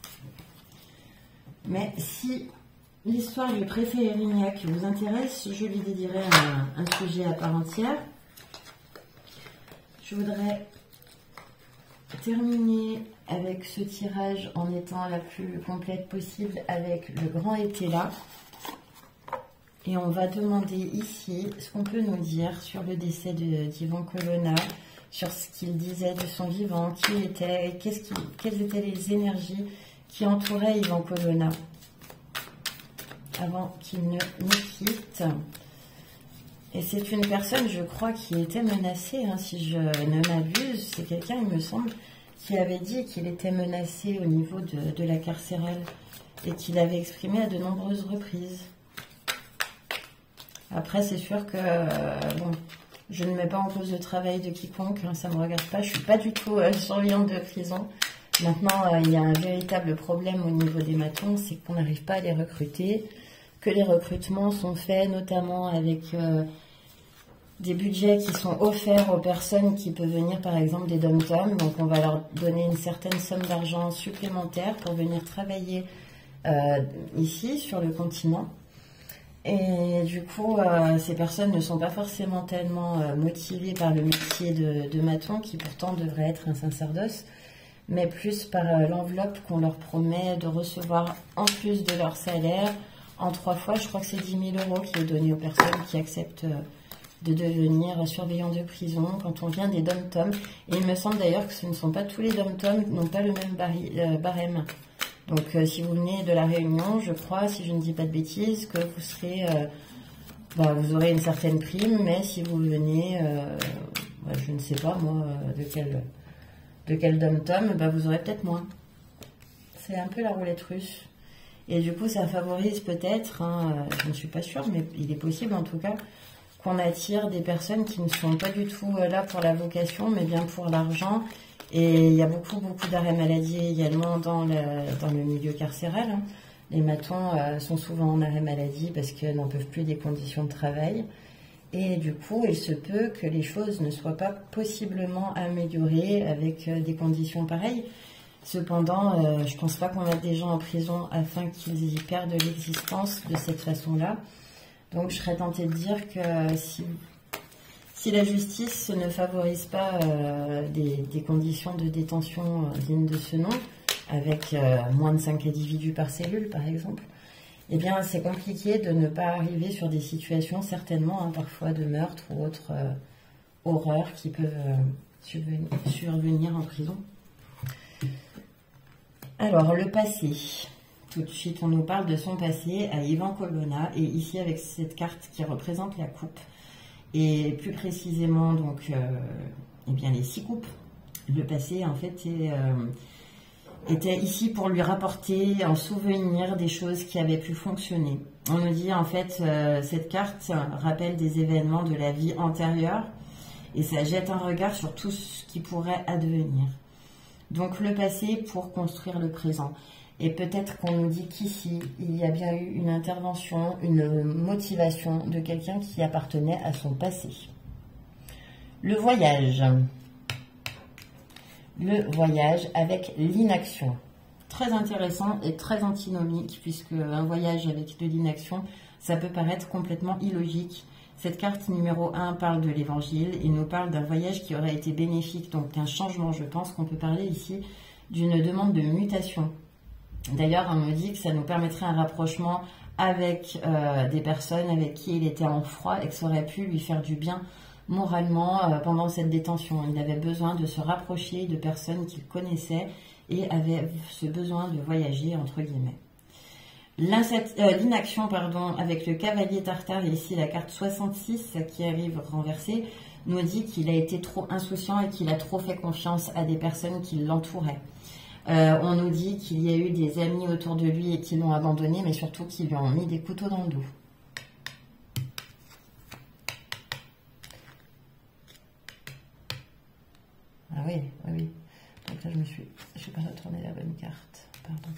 Mais si l'histoire du préfet Erignac vous intéresse, je lui dédierai un sujet à part entière. Je voudrais terminer avec ce tirage en étant la plus complète possible avec le grand été là. Et on va demander ici ce qu'on peut nous dire sur le décès d'Ivan Colonna, sur ce qu'il disait de son vivant, qui il était, et quelles étaient les énergies qui entouraient Ivan Colonna avant qu'il ne nous quitte. Et c'est une personne, je crois, qui était menacée, hein, si je ne m'abuse. C'est quelqu'un, il me semble, qui avait dit qu'il était menacé au niveau de la carcérale et qu'il avait exprimé à de nombreuses reprises. Après, c'est sûr que, bon, je ne mets pas en cause le travail de quiconque, hein, ça ne me regarde pas. Je ne suis pas du tout surveillante de prison. Maintenant, il y a un véritable problème au niveau des matons, c'est qu'on n'arrive pas à les recruter, que les recrutements sont faits notamment avec des budgets qui sont offerts aux personnes qui peuvent venir par exemple des dom-toms. Donc on va leur donner une certaine somme d'argent supplémentaire pour venir travailler ici sur le continent. Et du coup, ces personnes ne sont pas forcément tellement motivées par le métier de maçon, qui pourtant devrait être un sacerdoce, mais plus par l'enveloppe qu'on leur promet de recevoir en plus de leur salaire. En 3 fois, je crois que c'est 10 000 € qui est donné aux personnes qui acceptent de devenir surveillants de prison quand on vient des dom-toms. Et il me semble d'ailleurs que ce ne sont pas tous les dom-toms qui n'ont pas le même barème. Donc si vous venez de la Réunion, je crois, si je ne dis pas de bêtises, que vous serez, vous aurez une certaine prime, mais si vous venez, je ne sais pas moi, de quel dom-tom, vous aurez peut-être moins. C'est un peu la roulette russe. Et du coup, ça favorise peut-être, hein, je ne suis pas sûre, mais il est possible en tout cas, qu'on attire des personnes qui ne sont pas du tout là pour la vocation, mais bien pour l'argent. Et il y a beaucoup d'arrêts maladie également dans le milieu carcéral. Hein. Les matons sont souvent en arrêt maladie parce qu'ils n'en peuvent plus des conditions de travail. Et du coup, il se peut que les choses ne soient pas possiblement améliorées avec des conditions pareilles. Cependant, je ne pense pas qu'on mette des gens en prison afin qu'ils y perdent l'existence de cette façon-là. Donc je serais tentée de dire que si la justice ne favorise pas des conditions de détention dignes de ce nom, avec moins de 5 individus par cellule par exemple, eh bien c'est compliqué de ne pas arriver sur des situations certainement, hein, parfois de meurtre ou autres horreurs qui peuvent survenir en prison. Alors le passé. Tout de suite, on nous parle de son passé à Ivan Colonna, et ici avec cette carte qui représente la coupe, et plus précisément donc les 6 coupes. Le passé en fait était ici pour lui rapporter un souvenir des choses qui avaient pu fonctionner. On nous dit en fait cette carte rappelle des événements de la vie antérieure et ça jette un regard sur tout ce qui pourrait advenir. Donc le passé pour construire le présent. Et peut-être qu'on nous dit qu'ici, il y a bien eu une intervention, une motivation de quelqu'un qui appartenait à son passé. Le voyage. Le voyage avec l'inaction. Très intéressant et très antinomique, puisque un voyage avec de l'inaction, ça peut paraître complètement illogique. Cette carte numéro 1 parle de l'évangile et nous parle d'un voyage qui aurait été bénéfique, donc d'un changement. Je pense qu'on peut parler ici d'une demande de mutation. D'ailleurs, on me dit que ça nous permettrait un rapprochement avec des personnes avec qui il était en froid et que ça aurait pu lui faire du bien moralement pendant cette détention. Il avait besoin de se rapprocher de personnes qu'il connaissait et avait ce besoin de voyager, entre guillemets. L'inaction, avec le cavalier tartare, et ici la carte 66 qui arrive renversée, nous dit qu'il a été trop insouciant et qu'il a trop fait confiance à des personnes qui l'entouraient. On nous dit qu'il y a eu des amis autour de lui et qui l'ont abandonné, mais surtout qui lui ont mis des couteaux dans le dos. Ah oui, oui, oui. Donc là, je n'ai pas retourné la bonne carte. Pardon.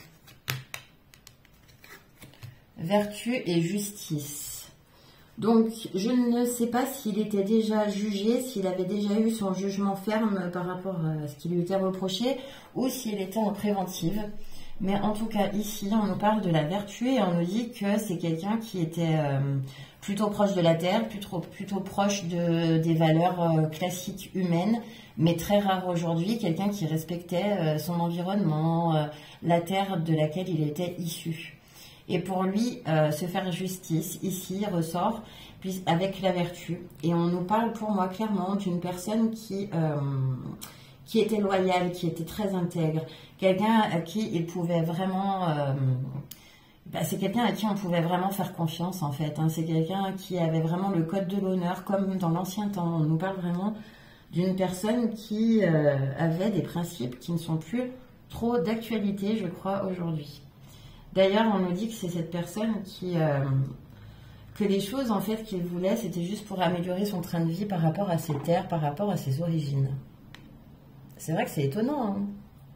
Vertu et justice. Donc, je ne sais pas s'il était déjà jugé, s'il avait déjà eu son jugement ferme par rapport à ce qui lui était reproché, ou s'il était en préventive. Mais en tout cas, ici, on nous parle de la vertu et on nous dit que c'est quelqu'un qui était plutôt proche de la terre, plutôt proche des valeurs classiques humaines, mais très rare aujourd'hui, quelqu'un qui respectait son environnement, la terre de laquelle il était issu. Et pour lui, se faire justice, ici, ressort avec la vertu. Et on nous parle, pour moi, clairement, d'une personne qui était loyale, qui était très intègre. Quelqu'un à qui il pouvait vraiment... c'est quelqu'un à qui on pouvait vraiment faire confiance, en fait. Hein. C'est quelqu'un qui avait vraiment le code de l'honneur, comme dans l'ancien temps. On nous parle vraiment d'une personne qui avait des principes qui ne sont plus trop d'actualité, je crois, aujourd'hui. D'ailleurs, on nous dit que c'est cette personne que les choses en fait qu'il voulait, c'était juste pour améliorer son train de vie par rapport à ses terres, par rapport à ses origines. C'est vrai que c'est étonnant. Hein,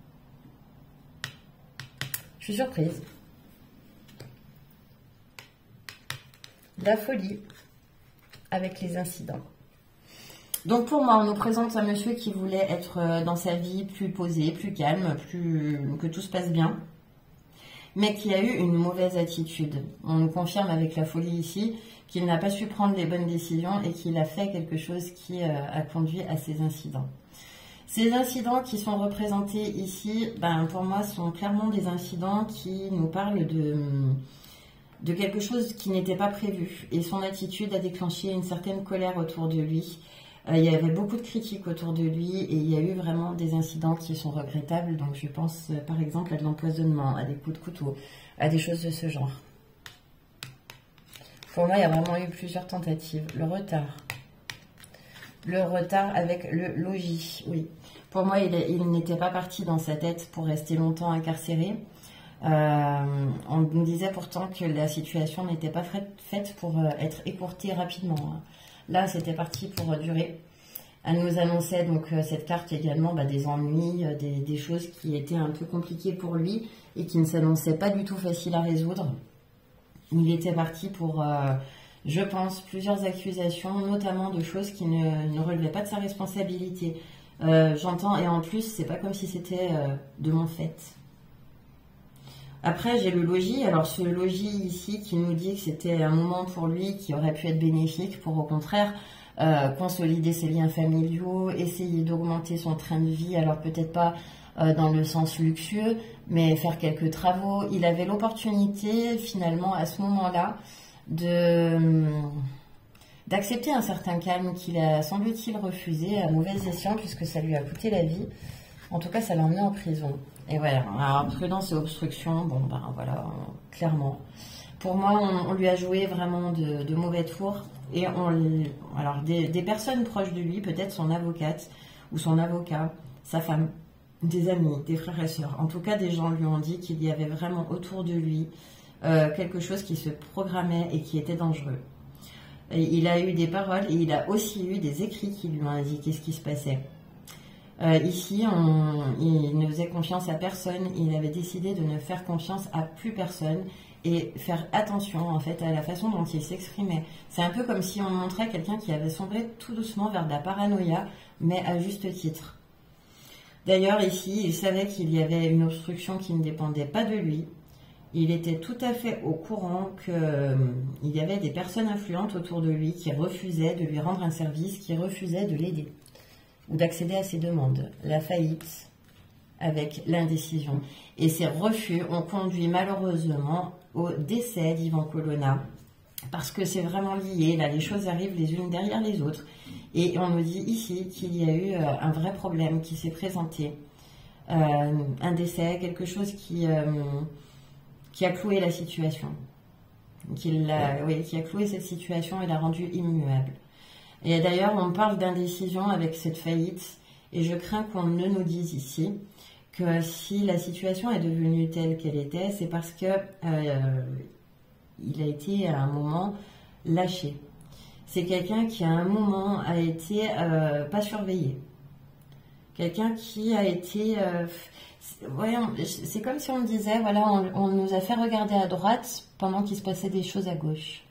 je suis surprise. La folie avec les incidents. Donc pour moi, on nous présente un monsieur qui voulait être dans sa vie plus posé, plus calme, que tout se passe bien, mais qui a eu une mauvaise attitude. On nous confirme avec la folie ici qu'il n'a pas su prendre les bonnes décisions et qu'il a fait quelque chose qui a conduit à ces incidents. Ces incidents qui sont représentés ici, pour moi, sont clairement des incidents qui nous parlent de quelque chose qui n'était pas prévu. Et son attitude a déclenché une certaine colère autour de lui. Il y avait beaucoup de critiques autour de lui et il y a eu vraiment des incidents qui sont regrettables. Donc je pense par exemple à de l'empoisonnement, à des coups de couteau, à des choses de ce genre. Pour moi, il y a vraiment eu plusieurs tentatives. Le retard. Le retard avec le logis, oui. Pour moi, il n'était pas parti dans sa tête pour rester longtemps incarcéré. On nous disait pourtant que la situation n'était pas faite pour être écourtée rapidement. Là, c'était parti pour durer. Elle nous annonçait donc cette carte également des ennuis, des choses qui étaient un peu compliquées pour lui et qui ne s'annonçaient pas du tout faciles à résoudre. Il était parti pour, je pense, plusieurs accusations, notamment de choses qui ne relevaient pas de sa responsabilité. J'entends, et en plus, c'est pas comme si c'était de mon fait. Après, j'ai le logis. Alors, ce logis ici qui nous dit que c'était un moment pour lui qui aurait pu être bénéfique pour, au contraire, consolider ses liens familiaux, essayer d'augmenter son train de vie. Alors, peut-être pas dans le sens luxueux, mais faire quelques travaux. Il avait l'opportunité, finalement, à ce moment-là, d'accepter un certain calme qu'il a, semble-t-il, refusé à mauvais escient, puisque ça lui a coûté la vie. En tout cas, ça l'a emmené en prison. Et voilà, alors prudence et obstruction, voilà, clairement. Pour moi, on lui a joué vraiment de mauvais tours. Et alors, des personnes proches de lui, peut-être son avocate ou son avocat, sa femme, des amis, des frères et sœurs. En tout cas, des gens lui ont dit qu'il y avait vraiment autour de lui quelque chose qui se programmait et qui était dangereux. Et il a eu des paroles et il a aussi eu des écrits qui lui ont indiqué ce qui se passait. Ici, il ne faisait confiance à personne, il avait décidé de ne faire confiance à plus personne et faire attention en fait à la façon dont il s'exprimait. C'est un peu comme si on montrait quelqu'un qui avait sombré tout doucement vers de la paranoïa, mais à juste titre. D'ailleurs, ici, il savait qu'il y avait une obstruction qui ne dépendait pas de lui. Il était tout à fait au courant qu'il y avait des personnes influentes autour de lui qui refusaient de lui rendre un service, qui refusaient de l'aider ou d'accéder à ses demandes. La faillite avec l'indécision. Et ces refus ont conduit malheureusement au décès d'Ivan Colonna, parce que c'est vraiment lié, là les choses arrivent les unes derrière les autres. Et on nous dit ici qu'il y a eu un vrai problème qui s'est présenté, un décès, quelque chose qui a cloué la situation, qui a cloué cette situation et l'a rendue immuable. Et d'ailleurs, on parle d'indécision avec cette faillite, et je crains qu'on ne nous dise ici que si la situation est devenue telle qu'elle était, c'est parce que il a été à un moment lâché. C'est quelqu'un qui à un moment a été pas surveillé. Quelqu'un qui a été... c'est comme si on me disait, voilà, on nous a fait regarder à droite pendant qu'il se passait des choses à gauche.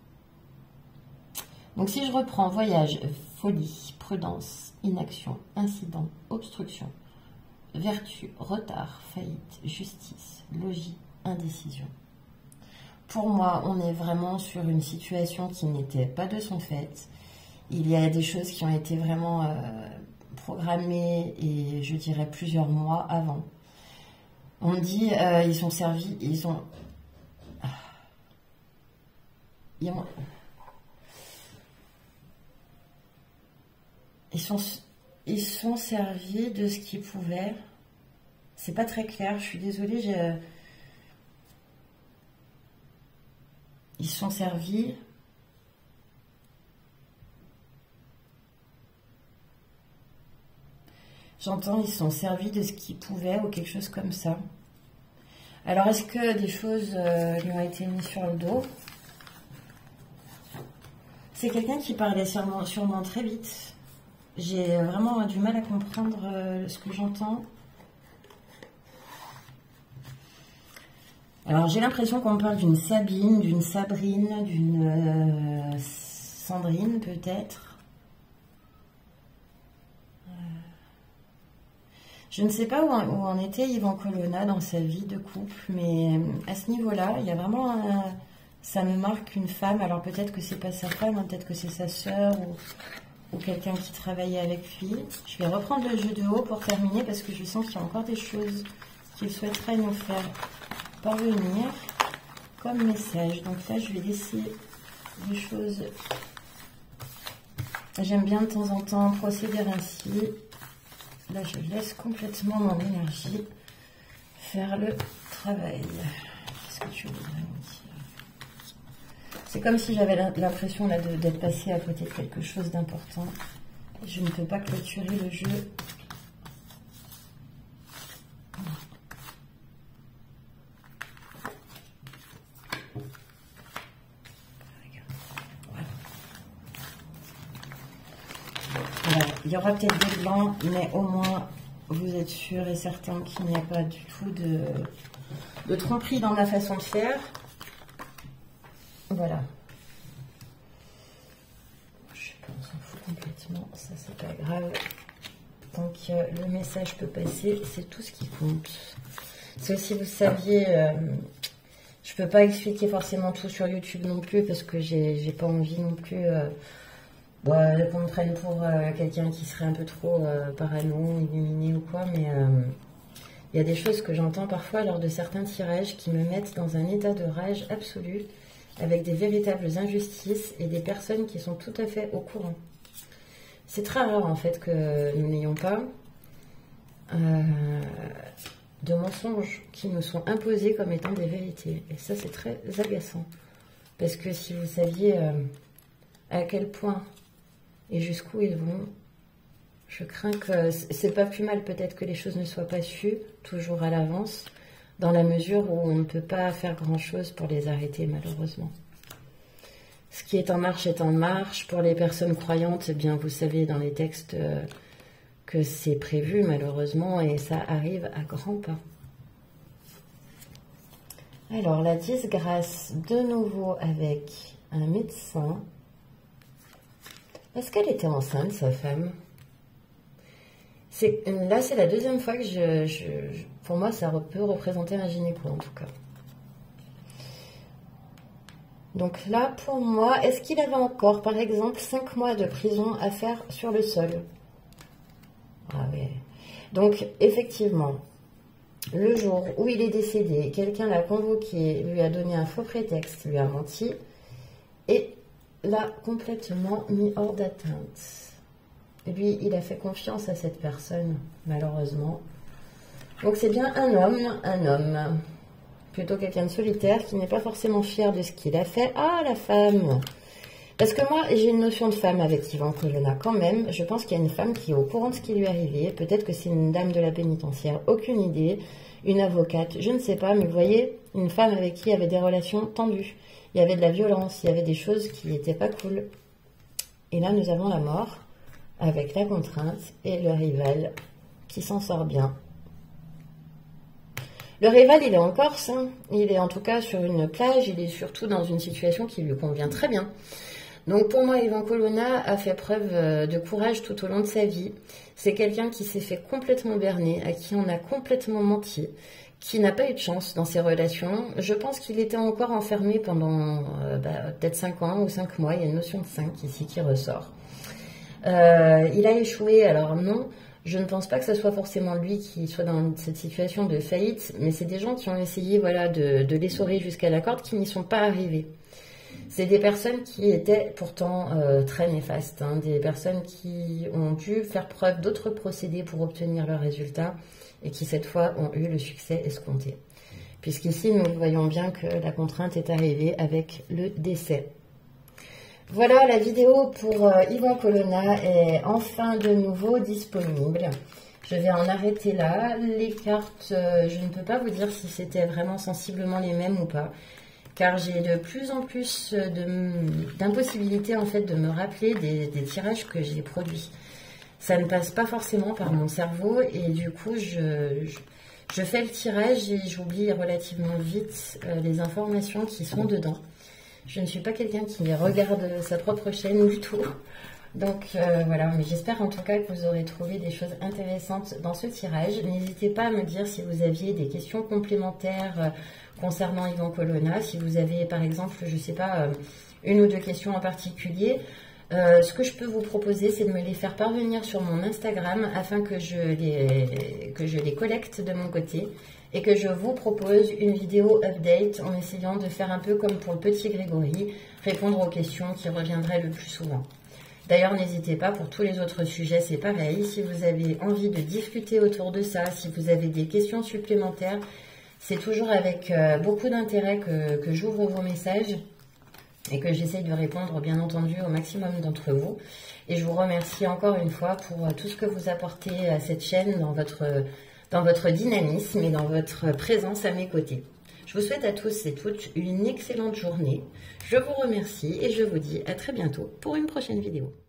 Donc si je reprends voyage, folie, prudence, inaction, incident, obstruction, vertu, retard, faillite, justice, logis, indécision. Pour moi, on est vraiment sur une situation qui n'était pas de son fait. Il y a des choses qui ont été vraiment programmées et je dirais plusieurs mois avant. On dit ils sont servis, ils sont servis de ce qu'ils pouvaient. C'est pas très clair, je suis désolée. Ils sont servis. J'entends, ils sont servis de ce qu'ils pouvaient ou quelque chose comme ça. Alors, est-ce que des choses lui ont été mises sur le dos? C'est quelqu'un qui parlait sûrement très vite. J'ai vraiment du mal à comprendre ce que j'entends. Alors, j'ai l'impression qu'on parle d'une Sabine, d'une Sabrine, d'une Sandrine, peut-être. Je ne sais pas où en était Ivan Colonna dans sa vie de couple, mais à ce niveau-là, il y a vraiment ça me marque une femme. Alors, peut-être que c'est pas sa femme, hein, peut-être que c'est sa sœur ou quelqu'un qui travaillait avec lui. Je vais reprendre le jeu de haut pour terminer parce que je sens qu'il y a encore des choses qu'il souhaiterait nous faire parvenir comme message. Donc là, je vais laisser des choses. J'aime bien de temps en temps procéder ainsi. Là, je laisse complètement mon énergie faire le travail. Qu'est-ce que tu voudrais me dire? C'est comme si j'avais l'impression là d'être passée à côté de quelque chose d'important. Je ne peux pas clôturer le jeu. Voilà. Il y aura peut-être des blancs, mais au moins vous êtes sûr et certain qu'il n'y a pas du tout de tromperie dans ma façon de faire. Voilà. Je sais pas, on s'en fout complètement. Ça, c'est pas grave. Tant que le message peut passer, c'est tout ce qui compte. C'est aussi, vous saviez, je peux pas expliquer forcément tout sur YouTube non plus parce que j'ai pas envie non plus qu'on me prenne pour quelqu'un qui serait un peu trop parano, illuminé ou quoi, mais il y a des choses que j'entends parfois lors de certains tirages qui me mettent dans un état de rage absolue, avec des véritables injustices et des personnes qui sont tout à fait au courant. C'est très rare en fait que nous n'ayons pas de mensonges qui nous sont imposés comme étant des vérités. Et ça, c'est très agaçant. Parce que si vous saviez à quel point et jusqu'où ils vont, je crains que c'est pas plus mal peut-être que les choses ne soient pas sues toujours à l'avance, dans la mesure où on ne peut pas faire grand-chose pour les arrêter, malheureusement. Ce qui est en marche est en marche. Pour les personnes croyantes, eh bien, vous savez, dans les textes que c'est prévu malheureusement et ça arrive à grands pas. Alors la disgrâce de nouveau avec un médecin. Est-ce qu'elle était enceinte, sa femme? Là, c'est la deuxième fois que pour moi, ça peut représenter un gynéco, en tout cas. Donc là, pour moi, est-ce qu'il avait encore, par exemple, 5 mois de prison à faire sur le sol? Ah oui. Donc, effectivement, le jour où il est décédé, quelqu'un l'a convoqué, lui a donné un faux prétexte, lui a menti, et l'a complètement mis hors d'atteinte. Lui, il a fait confiance à cette personne, malheureusement. Donc c'est bien un homme. Plutôt quelqu'un de solitaire qui n'est pas forcément fier de ce qu'il a fait. Ah, la femme! Parce que moi, j'ai une notion de femme avec Yvan Colonna quand même. Je pense qu'il y a une femme qui est au courant de ce qui lui est arrivé. Peut-être que c'est une dame de la pénitentiaire, aucune idée. Une avocate, je ne sais pas. Mais vous voyez, une femme avec qui il y avait des relations tendues. Il y avait de la violence, il y avait des choses qui n'étaient pas cool. Et là, nous avons la mort, avec la contrainte et le rival qui s'en sort bien. Le rival, il est en Corse, hein. Il est en tout cas sur une plage, il est surtout dans une situation qui lui convient très bien. Donc pour moi, Yvan Colonna a fait preuve de courage tout au long de sa vie. C'est quelqu'un qui s'est fait complètement berner, à qui on a complètement menti, qui n'a pas eu de chance dans ses relations. Je pense qu'il était encore enfermé pendant peut-être 5 ans ou 5 mois, il y a une notion de 5 ici qui ressort. Il a échoué, alors non, je ne pense pas que ce soit forcément lui qui soit dans cette situation de faillite, mais c'est des gens qui ont essayé de l'essorer jusqu'à la corde qui n'y sont pas arrivés. C'est des personnes qui étaient pourtant très néfastes, hein, des personnes qui ont dû faire preuve d'autres procédés pour obtenir leurs résultats et qui cette fois ont eu le succès escompté. Puisqu'ici, nous voyons bien que la contrainte est arrivée avec le décès. Voilà, la vidéo pour Yvan Colonna est enfin de nouveau disponible. Je vais en arrêter là. Les cartes, je ne peux pas vous dire si c'était vraiment sensiblement les mêmes ou pas, car j'ai de plus en plus d'impossibilités en fait de me rappeler des tirages que j'ai produits. Ça ne passe pas forcément par mon cerveau et du coup, je fais le tirage et j'oublie relativement vite les informations qui sont dedans. Je ne suis pas quelqu'un qui regarde sa propre chaîne du tout. Donc voilà, mais j'espère en tout cas que vous aurez trouvé des choses intéressantes dans ce tirage. N'hésitez pas à me dire si vous aviez des questions complémentaires concernant Yvan Colonna. Si vous avez par exemple, je ne sais pas, une ou deux questions en particulier, ce que je peux vous proposer, c'est de me les faire parvenir sur mon Instagram afin que je les collecte de mon côté et que je vous propose une vidéo update en essayant de faire un peu comme pour le petit Grégory, répondre aux questions qui reviendraient le plus souvent. D'ailleurs, n'hésitez pas, pour tous les autres sujets, c'est pareil. Si vous avez envie de discuter autour de ça, si vous avez des questions supplémentaires, c'est toujours avec beaucoup d'intérêt que j'ouvre vos messages et que j'essaye de répondre, bien entendu, au maximum d'entre vous. Et je vous remercie encore une fois pour tout ce que vous apportez à cette chaîne dans votre dynamisme et dans votre présence à mes côtés. Je vous souhaite à tous et toutes une excellente journée. Je vous remercie et je vous dis à très bientôt pour une prochaine vidéo.